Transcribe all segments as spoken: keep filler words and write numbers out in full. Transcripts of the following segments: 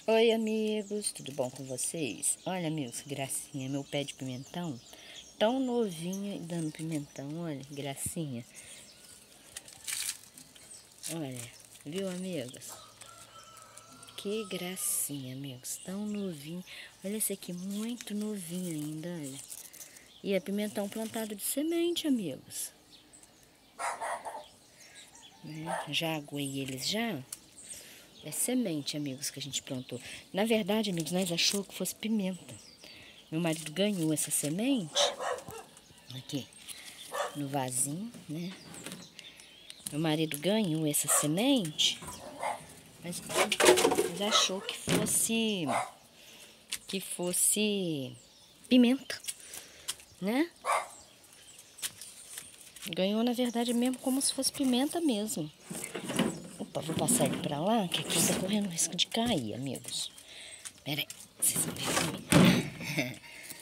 Oi, amigos, tudo bom com vocês? Olha, amigos, que gracinha, meu pé de pimentão, tão novinho e dando pimentão, olha, que gracinha. Olha, viu, amigos? Que gracinha, amigos, tão novinho. Olha esse aqui, muito novinho ainda, olha. E é pimentão plantado de semente, amigos. Né? Já aguei eles já. É semente, amigos, que a gente plantou. Na verdade, amigos, nós achou que fosse pimenta. Meu marido ganhou essa semente aqui no vasinho, né? Meu marido ganhou essa semente, mas, mas achou que fosse que fosse pimenta, né? Ganhou, na verdade, mesmo como se fosse pimenta mesmo. Opa, vou passar ele pra lá, que aqui tá correndo risco de cair, amigos. Pera aí, vocês vão ver.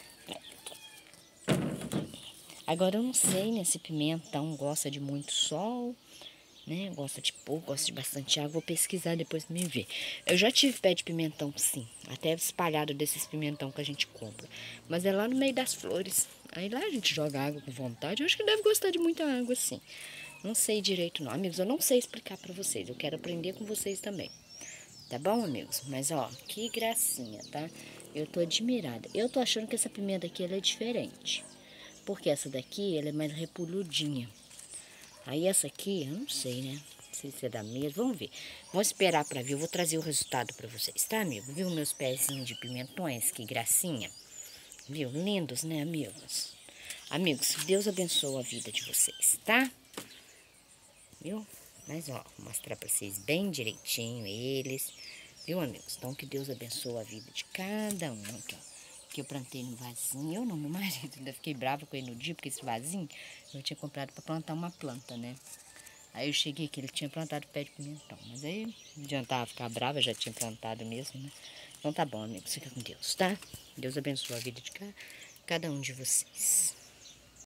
Agora eu não sei, né, se pimentão gosta de muito sol, né, gosta de pouco, gosta de bastante água. Vou pesquisar depois pra me ver. Eu já tive pé de pimentão, sim, até espalhado desses pimentão que a gente compra. Mas é lá no meio das flores. Aí lá a gente joga água com vontade. Eu acho que deve gostar de muita água, sim. Não sei direito não, amigos, eu não sei explicar pra vocês. Eu quero aprender com vocês também. Tá bom, amigos? Mas, ó, que gracinha, tá? Eu tô admirada. Eu tô achando que essa pimenta aqui, ela é diferente. Porque essa daqui, ela é mais repoludinha. Aí essa aqui, eu não sei, né? Não sei se é da mesma. Vamos ver. Vamos esperar pra ver. Eu vou trazer o resultado pra vocês, tá, amigo? Viu meus pezinhos de pimentões? Que gracinha. Viu? Lindos, né, amigos? Amigos, Deus abençoe a vida de vocês, tá? Viu? Mas, ó, vou mostrar pra vocês bem direitinho eles. Viu, amigos? Então, que Deus abençoe a vida de cada um. Aqui, ó. Que eu plantei no vasinho. Eu não, meu marido. Ainda fiquei brava com ele no dia, porque esse vasinho eu tinha comprado pra plantar uma planta, né? Aí eu cheguei aqui, ele tinha plantado pé de pimentão. Mas aí não adiantava ficar brava, já tinha plantado mesmo, né? Então tá bom, amigos. Fica com Deus, tá? Deus abençoe a vida de cada um de vocês.